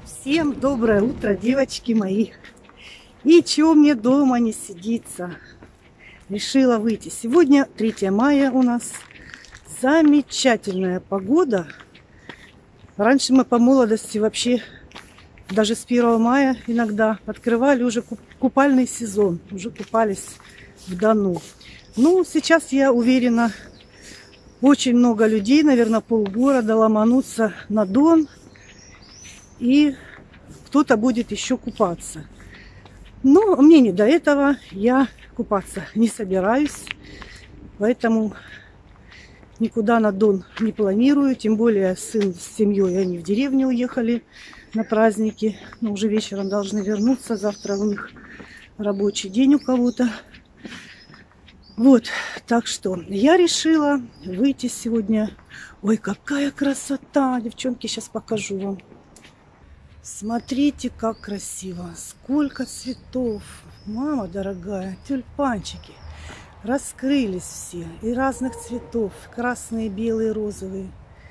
Всем доброе утро, девочки мои. И чего мне дома не сидится? Решила выйти. Сегодня 3 мая у нас. Замечательная погода. Раньше мы по молодости вообще даже с 1 мая иногда открывали уже купальный сезон. Уже купались в Дону. Ну, сейчас я уверена, очень много людей, наверное, полгорода ломанутся на Дон. И кто-то будет еще купаться. Но мне не до этого. Я купаться не собираюсь. Поэтому никуда на Дон не планирую. Тем более сын с семьей, они в деревню уехали на праздники. Но уже вечером должны вернуться. Завтра у них рабочий день у кого-то. Вот, так что я решила выйти сегодня. Ой, какая красота! Девчонки, сейчас покажу вам. Смотрите, как красиво. Сколько цветов. Мама дорогая, тюльпанчики. Раскрылись все. И разных цветов. Красные, белые, розовые.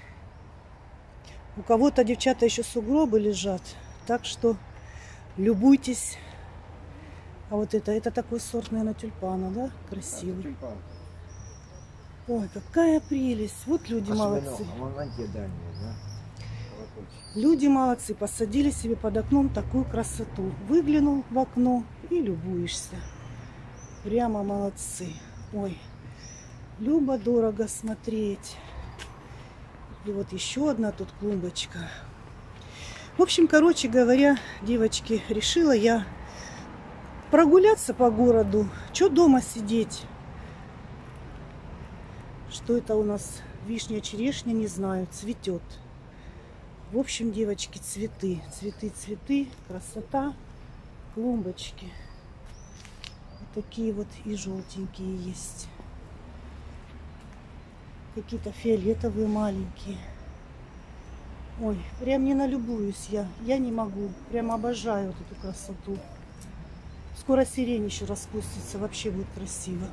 У кого-то, девчата, еще сугробы лежат. Так что любуйтесь. А вот это такой сорт, наверное, тюльпана, да? Красивый. Ой, какая прелесть. Вот люди молодцы. Люди молодцы. Посадили себе под окном такую красоту. Выглянул в окно и любуешься. Прямо молодцы. Ой, любо-дорого смотреть. И вот еще одна тут клумбочка. В общем, короче говоря, девочки, решила я прогуляться по городу. Что дома сидеть? Что это у нас? Вишня, черешня, не знаю, цветет. В общем, девочки, цветы. Цветы, цветы, красота, клумбочки. Вот такие вот и желтенькие есть. Какие-то фиолетовые маленькие. Ой, прям не налюбуюсь я. Я не могу. Прям обожаю вот эту красоту. Скоро сирень еще распустится. Вообще будет красиво.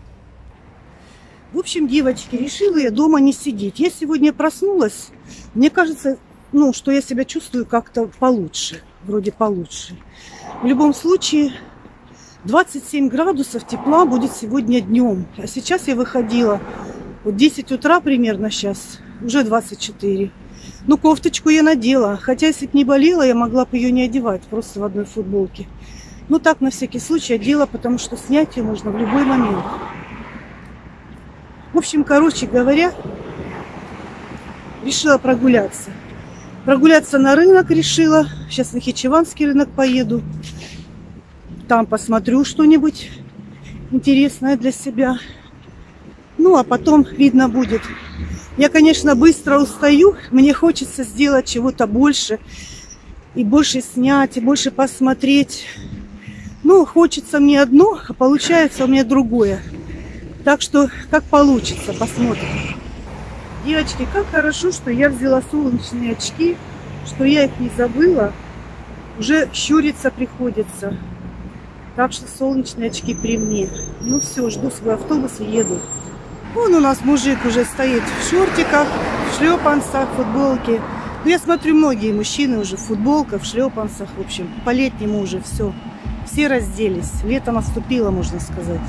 В общем, девочки, решила я дома не сидеть. Я сегодня проснулась. Мне кажется, что я себя чувствую как-то получше. Вроде получше. В любом случае, 27 градусов тепла будет сегодня днем. А сейчас я выходила. Вот 10 утра примерно сейчас. Уже 24. Ну, кофточку я надела. Хотя, если бы не болела, я могла бы ее не одевать. Просто в одной футболке. Ну, так, на всякий случай одела, потому что снять ее можно в любой момент. В общем, короче говоря, решила прогуляться. Прогуляться на рынок решила. Сейчас на Хичеванский рынок поеду. Там посмотрю что-нибудь интересное для себя. Ну, а потом видно будет. Я, конечно, быстро устаю. Мне хочется сделать чего-то больше. И больше снять, и больше посмотреть. Ну, хочется мне одно, а получается у меня другое. Так что, как получится, посмотрим. Девочки, как хорошо, что я взяла солнечные очки, что я их не забыла. Уже щуриться приходится. Так что солнечные очки при мне. Ну все, жду свой автобус и еду. Вон у нас мужик уже стоит в шортиках, в шлепанцах, в футболке. Ну, я смотрю, многие мужчины уже в футболках, в шлепанцах. В общем, по-летнему уже все. Все разделись. Лето наступило, можно сказать.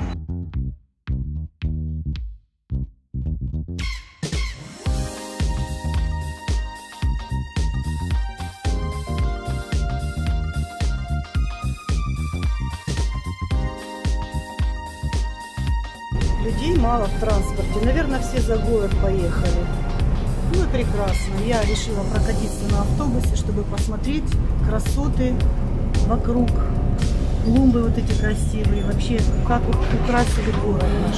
Людей мало в транспорте. Наверное, все за город поехали. Ну и прекрасно. Я решила прокатиться на автобусе, чтобы посмотреть красоты вокруг. Клумбы вот эти красивые. Вообще, как украсили город наш.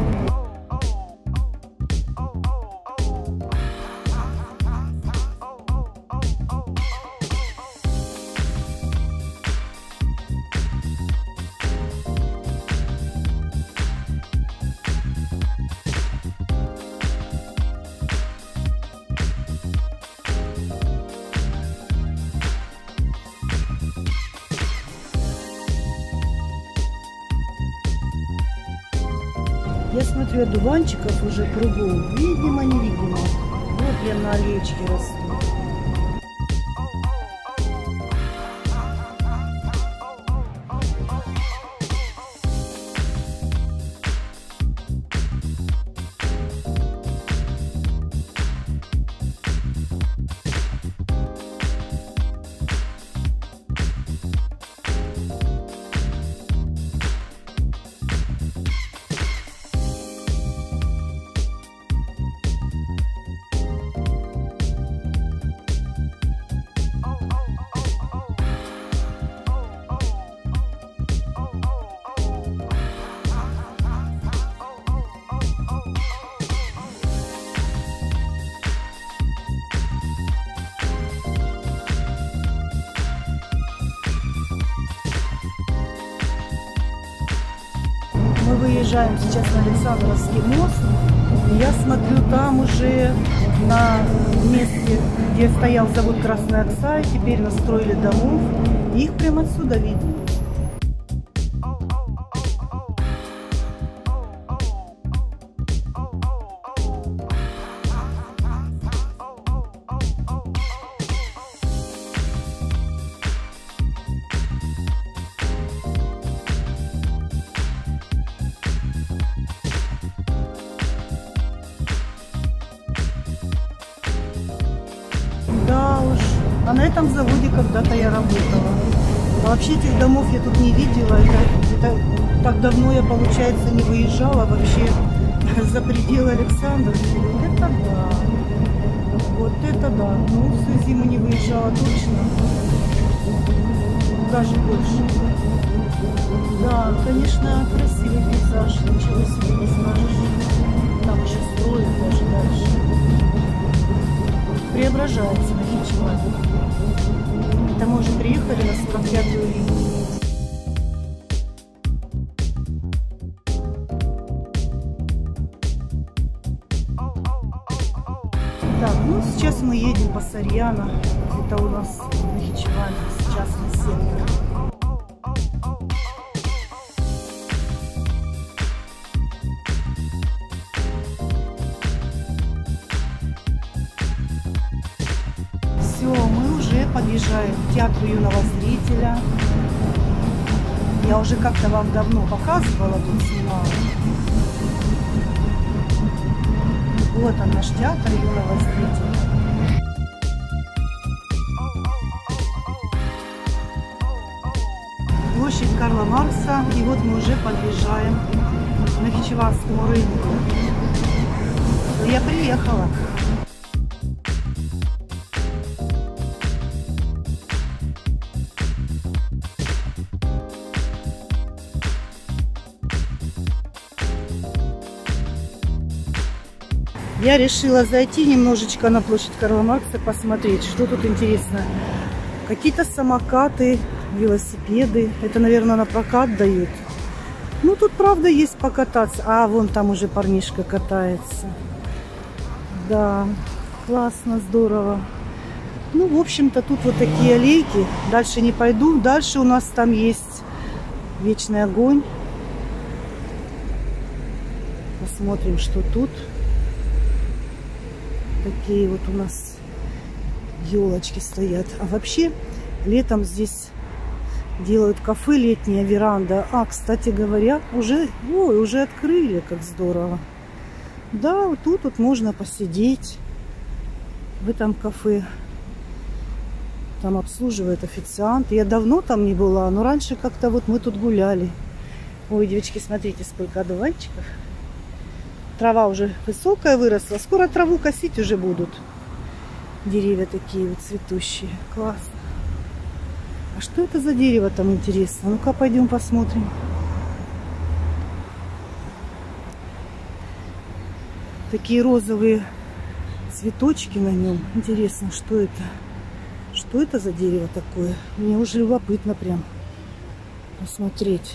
Я смотрю, одуванчиков уже кругом. Видимо, невидимо. Вот прям на аллеечке растут. выезжаем сейчас на Александровский мост. И я смотрю, там уже на месте, где стоял завод «Красная Окса», теперь настроили домов. И их прямо отсюда видно. Да уж, а на этом заводе когда-то я работала. А вообще этих домов я тут не видела. Это так давно я, получается, не выезжала вообще за пределы Александровки. Вот это да. Вот это да. Ну, всю зиму не выезжала точно. Даже больше. Да, конечно, красивый пейзаж. Ничего себе не скажешь. Там еще строят даже дальше. Преображается Нахичевань. Это мы уже приехали на 45-ю линию. Так, ну сейчас мы едем по Сарьяно. Это у нас Нахичевань, частный сектор. Подъезжаем к театру юного зрителя. Я уже как-то вам давно показывала, тут снимала. Вот он, наш театр юного зрителя. Площадь Карла Маркса. И вот мы уже подъезжаем к Нахичеванскому рынку. Я приехала. Я решила зайти немножечко на площадь Карла Маркса, посмотреть, что тут интересно. Какие-то самокаты, велосипеды. Это, наверное, на прокат дают. Ну, тут, правда, есть покататься. А, вон там уже парнишка катается. Да, классно, здорово. Ну, в общем-то, тут вот такие аллейки. Дальше не пойду. Дальше у нас там есть вечный огонь. Посмотрим, что тут. Такие вот у нас елочки стоят. А вообще летом здесь делают кафе, летняя веранда. А, кстати говоря, уже открыли, как здорово. Да, вот тут вот можно посидеть в этом кафе. Там обслуживает официант. Я давно там не была, но раньше как-то вот мы тут гуляли. Ой, девочки, смотрите, сколько одуванчиков. Трава уже высокая выросла. Скоро траву косить уже будут. Деревья такие вот цветущие. Классно. А что это за дерево там, интересно? Ну-ка, пойдем посмотрим. Такие розовые цветочки на нем. Интересно, что это? Что это за дерево такое? Мне уже любопытно прям посмотреть.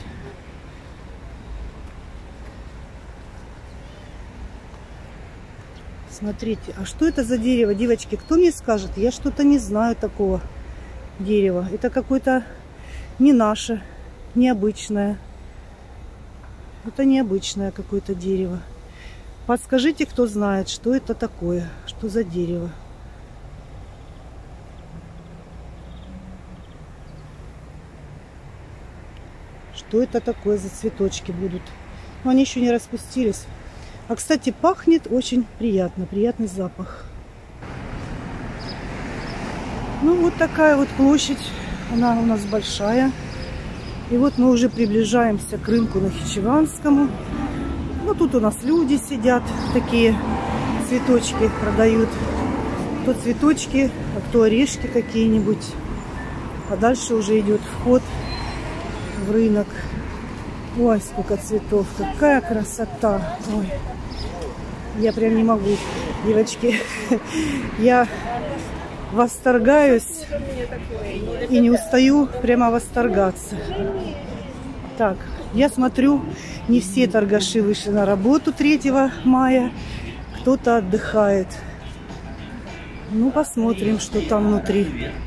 Смотрите, а что это за дерево, девочки? Кто мне скажет? Я что-то не знаю такого дерева. Это какое-то не наше, необычное. Это необычное какое-то дерево. Подскажите, кто знает, что это такое, что за дерево. Что это такое за цветочки будут? Но они еще не распустились. А, кстати, пахнет очень приятно. Приятный запах. Ну, вот такая вот площадь. Она у нас большая. И вот мы уже приближаемся к рынку Нахичеванскому. Ну, тут у нас люди сидят. Такие цветочки продают. То цветочки, а то орешки какие-нибудь. А дальше уже идет вход в рынок. Ой, сколько цветов. Какая красота. Ой. Я прям не могу, девочки. Я восторгаюсь и не устаю прямо восторгаться. Так, Я смотрю, не все торгаши вышли на работу 3 мая. Кто-то отдыхает. Ну, посмотрим, что там внутри.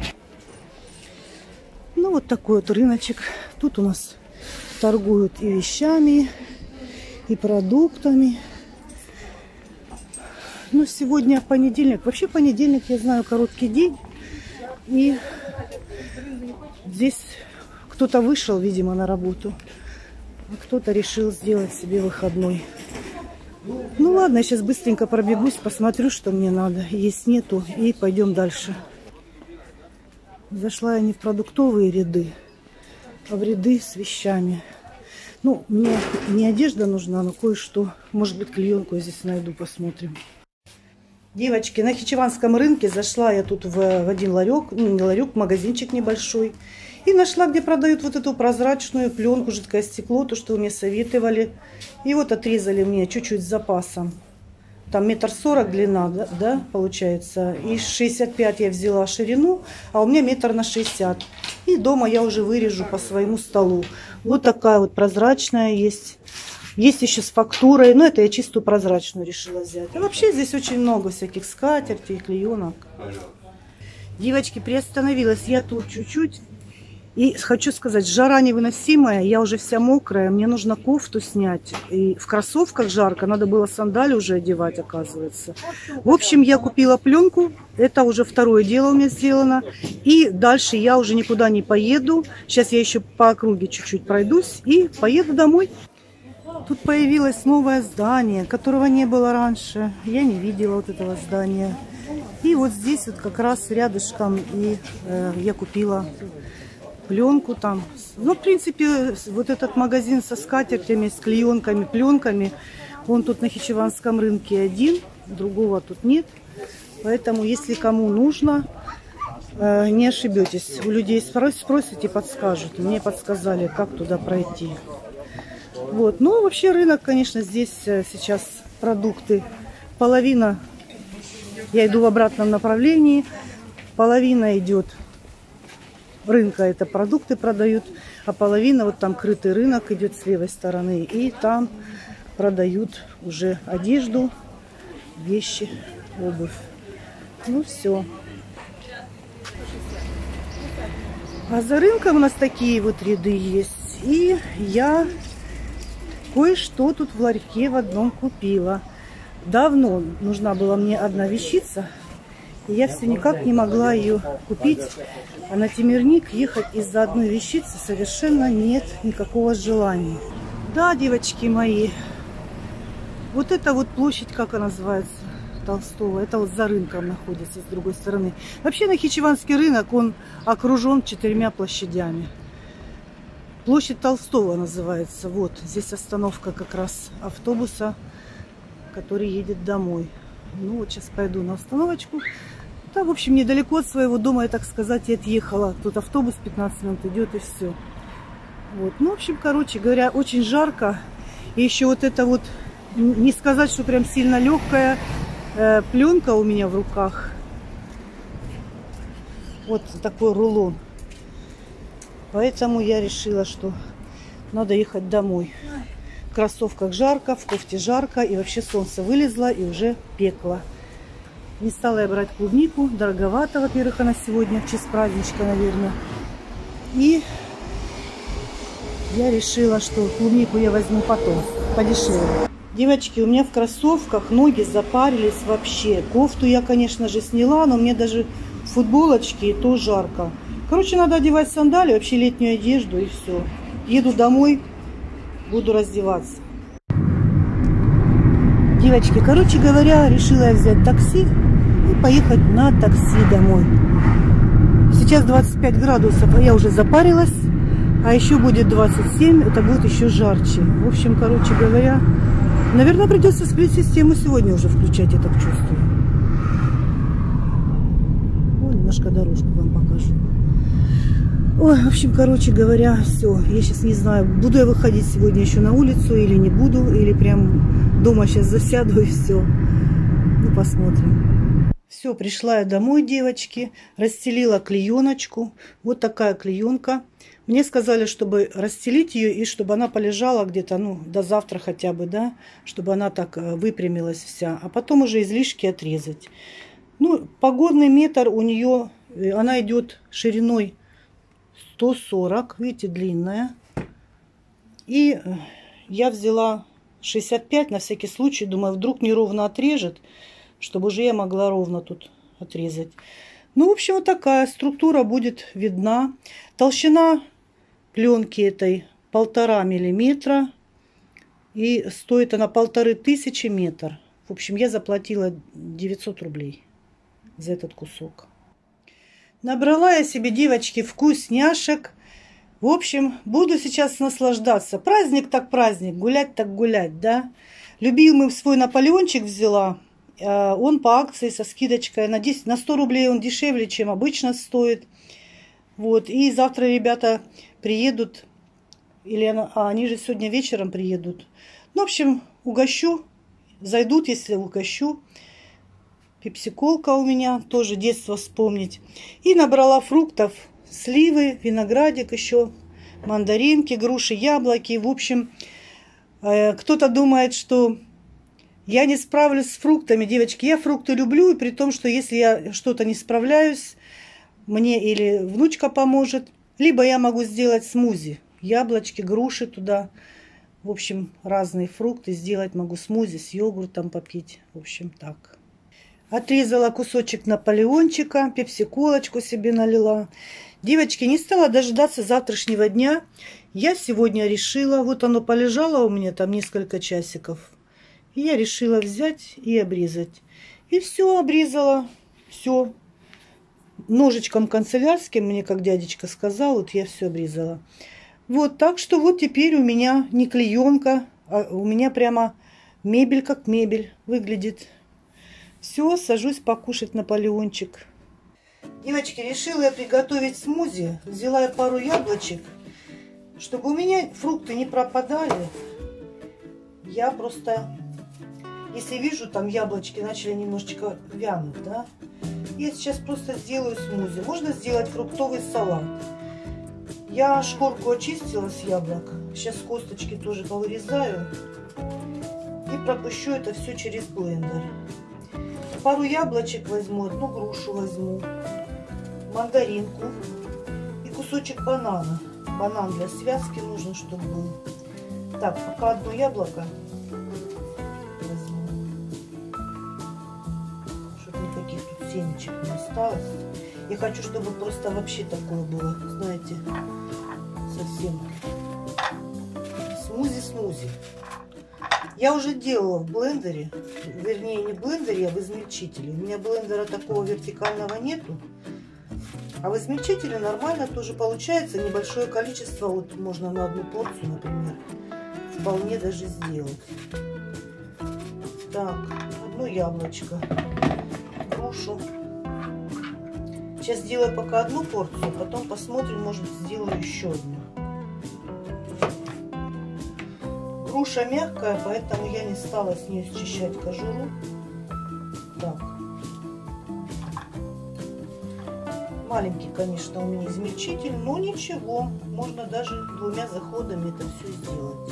Ну, вот такой вот рыночек. Тут у нас торгуют и вещами, и продуктами. Ну, сегодня понедельник. Вообще понедельник, я знаю, короткий день. И здесь кто-то вышел, видимо, на работу. А кто-то решил сделать себе выходной. Ну ладно, я сейчас быстренько пробегусь, посмотрю, что мне надо. Есть нету, и пойдем дальше. Зашла я не в продуктовые ряды, а в ряды с вещами. Ну, мне не одежда нужна, но кое-что. Может быть, клеенку я здесь найду, посмотрим. Девочки, на Нахичеванском рынке зашла я тут в один ларек, ну не ларек, магазинчик небольшой. И нашла, где продают вот эту прозрачную пленку, жидкое стекло, то, что вы мне советовали. И вот отрезали мне чуть-чуть с запасом. Там 1,40 м длина, да, получается. И 65 я взяла ширину, а у меня 1,60 м. И дома я уже вырежу по своему столу. Вот такая вот прозрачная есть. Есть еще с фактурой, но это я чистую прозрачную решила взять. А вообще здесь очень много всяких скатертей, клеенок. Девочки, приостановилась я тут чуть-чуть. И хочу сказать, жара невыносимая, я уже вся мокрая, мне нужно кофту снять. И в кроссовках жарко, надо было сандали уже одевать, оказывается. В общем, я купила пленку, это уже второе дело у меня сделано. И дальше я уже никуда не поеду. Сейчас я еще по округе чуть-чуть пройдусь и поеду домой. Тут появилось новое здание, которого не было раньше. Я не видела вот этого здания. И вот здесь вот как раз рядышком и я купила пленку там. Ну, в принципе, вот этот магазин со скатертями, с клеенками, пленками, он тут на Нахичеванском рынке один, другого тут нет. Поэтому, если кому нужно, не ошибетесь. У людей спросите, подскажут. Мне подсказали, как туда пройти. Вот. Ну, вообще рынок, конечно, здесь сейчас продукты. Половина, я иду в обратном направлении, половина идет рынка, это продукты продают, а половина, вот там крытый рынок идет с левой стороны, и там продают уже одежду, вещи, обувь. Ну все. А за рынком у нас такие вот ряды есть. И я кое-что тут в ларьке в одном купила. Давно нужна была мне одна вещица, и я все никак не могла ее купить. А на Темирник ехать из-за одной вещицы совершенно нет никакого желания. Да, девочки мои, вот эта вот площадь, как она называется, Толстого, это вот за рынком находится с другой стороны. Вообще Нахичеванский рынок, он окружен 4 площадями. Площадь Толстого называется. Вот здесь остановка как раз автобуса, который едет домой. Ну вот сейчас пойду на остановочку. Да, в общем, недалеко от своего дома, я так сказать, и отъехала. Тут автобус 15 минут идет, и все. Вот. Ну, в общем, короче говоря, очень жарко. И еще вот это вот, не сказать, что прям сильно легкая пленка у меня в руках. Вот такой рулон. Поэтому я решила, что надо ехать домой. В кроссовках жарко, в кофте жарко, и вообще солнце вылезло, и уже пекло. Не стала я брать клубнику, дороговато, во-первых, она сегодня, в честь праздничка, наверное. И я решила, что клубнику я возьму потом, подешевле. Девочки, у меня в кроссовках ноги запарились вообще. Кофту я, конечно же, сняла, но мне даже в футболочке и то жарко. Короче, надо одевать сандали, вообще летнюю одежду, и все. Еду домой, буду раздеваться. Девочки, короче говоря, решила я взять такси и поехать на такси домой. Сейчас 25 градусов, а я уже запарилась. А еще будет 27, это будет еще жарче. В общем, короче говоря, наверное, придется сплит-систему сегодня уже включать, я так чувствую. Ой, немножко дорожку вам покажу. Ой, в общем, короче говоря, все. Я сейчас не знаю, буду я выходить сегодня еще на улицу или не буду, или прям дома сейчас засяду и все. Ну, посмотрим. Все, пришла я домой, девочки, расстелила клееночку. Вот такая клеенка. Мне сказали, чтобы расстелить ее и чтобы она полежала где-то, ну, до завтра хотя бы, да, чтобы она так выпрямилась вся, а потом уже излишки отрезать. Ну, погодный метр у нее, она идет шириной 140, видите, длинная. И я взяла 65 на всякий случай, думаю, вдруг неровно отрежет, чтобы уже я могла ровно тут отрезать. Ну, в общем, вот такая структура будет видна. Толщина пленки этой 1,5 миллиметра. И стоит она 1500 метр. В общем, я заплатила 900 рублей за этот кусок. Набрала я себе, девочки, вкусняшек. В общем, буду сейчас наслаждаться. Праздник так праздник, гулять так гулять, да. Любимый свой Наполеончик взяла. Он по акции со скидочкой на 10, на 100 рублей он дешевле, чем обычно стоит. Вот. И завтра ребята приедут. Или они же сегодня вечером приедут. Ну, в общем, угощу. Зайдут, если угощу. Пепсиколка у меня. Тоже детство вспомнить. И набрала фруктов. Сливы, виноградик еще. Мандаринки, груши, яблоки. В общем, кто-то думает, что я не справлюсь с фруктами. Девочки, я фрукты люблю. И при том, что если я что-то не справляюсь, мне или внучка поможет. Либо я могу сделать смузи. Яблочки, груши туда. В общем, разные фрукты сделать могу. Смузи с йогуртом попить. В общем, так. Отрезала кусочек наполеончика. Пепсиколочку себе налила. Девочки, не стала дожидаться завтрашнего дня. Я сегодня решила, вот оно полежало у меня там несколько часиков. И я решила взять и обрезать. И все обрезала. Все. Ножичком канцелярским, мне как дядечка сказал, вот я все обрезала. Вот, так что вот теперь у меня не клеенка, а у меня прямо мебель как мебель выглядит. Все, сажусь покушать Наполеончик. Девочки, решила я приготовить смузи. Взяла я пару яблочек. Чтобы у меня фрукты не пропадали, я просто, если вижу, там яблочки начали немножечко вянуть, да, я сейчас просто сделаю смузи. Можно сделать фруктовый салат. Я шкурку очистила с яблок. Сейчас косточки тоже повырезаю. И пропущу это все через блендер. Пару яблочек возьму, одну грушу возьму. Мандаринку. И кусочек банана. Банан для связки нужно, чтобы был. Так, пока одно яблоко возьму. Чтобы никаких тут семечек не осталось. Я хочу, чтобы просто вообще такое было, знаете, совсем смузи-смузи. Я уже делала в блендере, вернее не в блендере, а в измельчителе. У меня блендера такого вертикального нету. А в измельчителе нормально тоже получается. Небольшое количество, вот можно на одну порцию, например, вполне даже сделать. Так, одно яблочко, грушу. Сейчас сделаю пока одну порцию, потом посмотрим, может сделаю еще одну. Груша мягкая, поэтому я не стала с нее счищать кожуру. Так. Маленький, конечно, у меня измельчитель, но ничего. Можно даже 2 заходами это все сделать.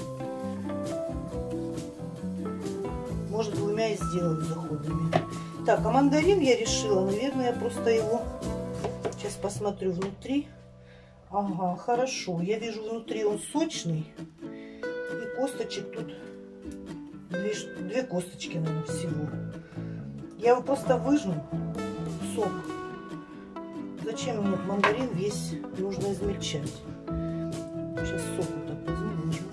Может, 2 и сделать заходами. Так, а мандарин я решила, наверное, я просто его... Сейчас посмотрю внутри. Ага, хорошо. Я вижу, внутри он сочный. И косточек тут 2 косточки, наверное, всего. Я его просто выжму. Сок. Зачем мне мандарин весь нужно измельчать? Сейчас сок вот так возьму, выжму.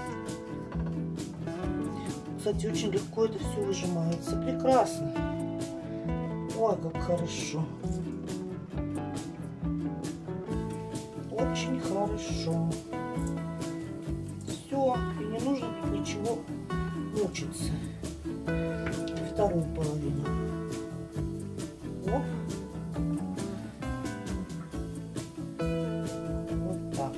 Кстати, очень легко это все выжимается. Прекрасно. Ой, как хорошо. Очень хорошо. Все, и не нужно тут ничего мучиться. Вторую половину. Оп. Вот так.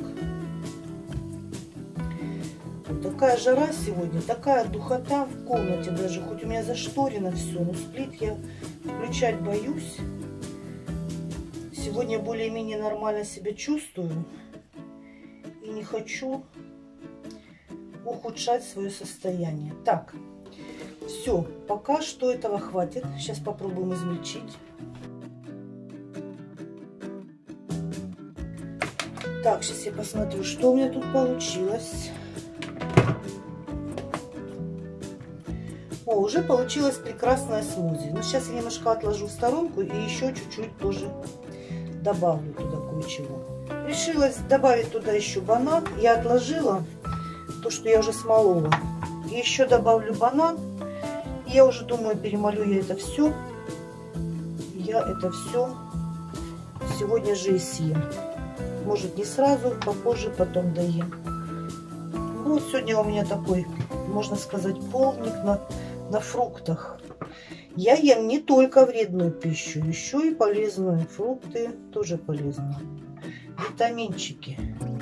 Вот такая жара сегодня, такая духота в комнате даже. Хоть у меня зашторено все, но сплит я Включать боюсь. Сегодня более-менее нормально себя чувствую. И не хочу ухудшать свое состояние. Так, все, пока что этого хватит. Сейчас попробуем измельчить. Так, сейчас я посмотрю, что у меня тут получилось. О, уже получилось прекрасное смузи. Но сейчас я немножко отложу в сторонку и еще чуть-чуть тоже добавлю туда кое-чего. Решилась добавить туда еще банан. Я отложила то, что я уже смолола. И еще добавлю банан. И я уже думаю, перемолю я это все. Я это все сегодня же и съем. Может, не сразу, попозже, потом доем. Ну, вот сегодня у меня такой, можно сказать, полдник на фруктах. Я ем не только вредную пищу, еще и полезную. Фрукты тоже полезны. Витаминчики.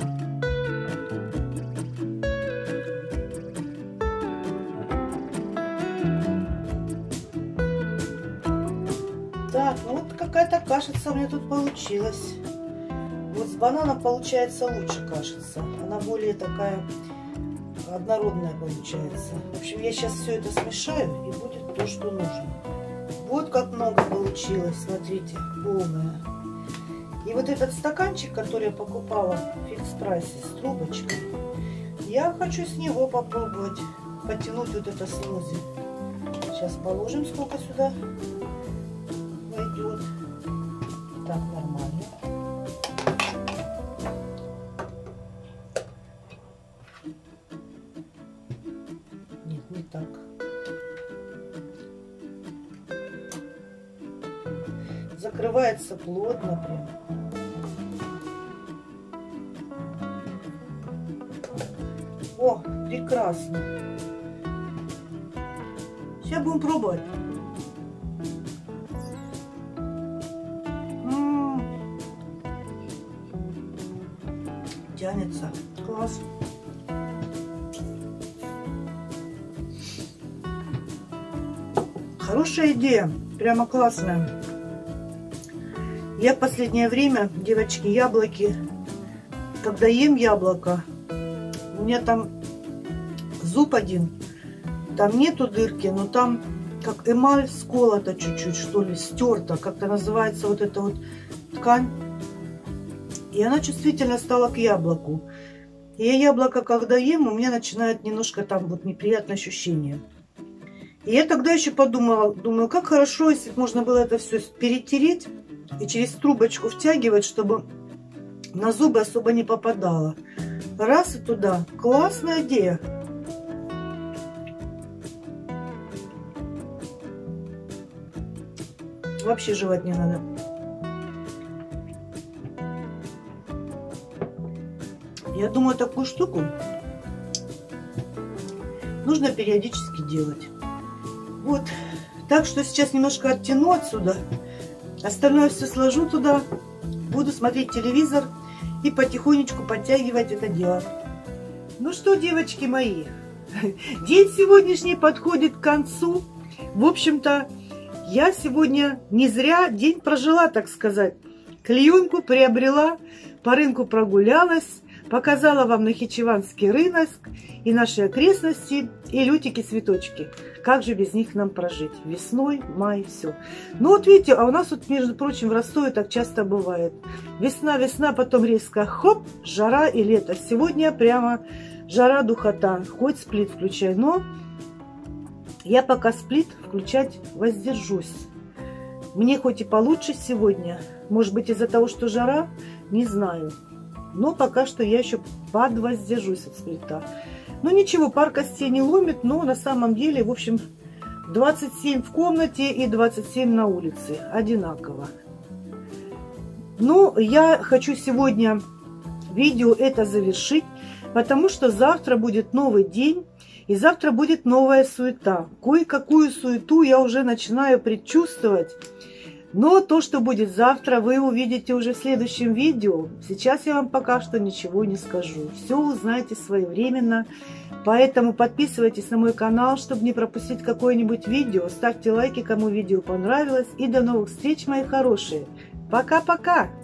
Так, ну вот какая-то кашица у меня тут получилась. Вот с бананом получается лучше кашица. Она более такая однородная получается. В общем, я сейчас все это смешаю, и будет то, что нужно. Вот как много получилось, смотрите, полное. И вот этот стаканчик, который я покупала в фикс-прайсе с трубочкой, я хочу с него попробовать потянуть вот это смузи. Сейчас положим, сколько сюда войдет. Так, нормально. Нет, не так. Закрывается плотно прям. О, прекрасно. Сейчас будем пробовать. Тянется. Класс. Хорошая идея. Прямо классная. Я в последнее время, девочки, яблоки, когда ем яблоко, у меня там зуб один, там нету дырки, но там как эмаль сколота чуть-чуть, что ли, стерта, как-то называется вот эта вот ткань. И она чувствительно стала к яблоку. И я яблоко, когда ем, у меня начинает немножко там вот неприятное ощущение. И я тогда еще подумала, думаю, как хорошо, если бы можно было это все перетереть и через трубочку втягивать, чтобы на зубы особо не попадало. Раз и туда. Классная идея. Вообще жевать не надо. Я думаю, такую штуку нужно периодически делать. Вот. Так что сейчас немножко оттяну отсюда. Остальное все сложу туда. Буду смотреть телевизор и потихонечку подтягивать это дело. Ну что, девочки мои, день сегодняшний подходит к концу. В общем-то, я сегодня не зря день прожила, так сказать. Клеенку приобрела, по рынку прогулялась, показала вам Нахичеванский рынок и наши окрестности, и лютики-цветочки. Как же без них нам прожить? Весной, май, все. Ну вот видите, а у нас вот, между прочим, в Ростове так часто бывает. Весна, весна, потом резко хоп, жара и лето. Сегодня прямо жара, духота. Хоть сплит включай, но я пока сплит включать воздержусь. Мне хоть и получше сегодня, может быть из-за того, что жара, не знаю. Но пока что я еще подвоздержусь от сплита. Ну ничего, пар костей не ломит, но на самом деле, в общем, 27 в комнате и 27 на улице. Одинаково. Ну, я хочу сегодня видео это завершить, потому что завтра будет новый день, и завтра будет новая суета. Кое-какую суету я уже начинаю предчувствовать. Но то, что будет завтра, вы увидите уже в следующем видео. Сейчас я вам пока что ничего не скажу. Все узнаете своевременно. Поэтому подписывайтесь на мой канал, чтобы не пропустить какое-нибудь видео. Ставьте лайки, кому видео понравилось. И до новых встреч, мои хорошие. Пока-пока!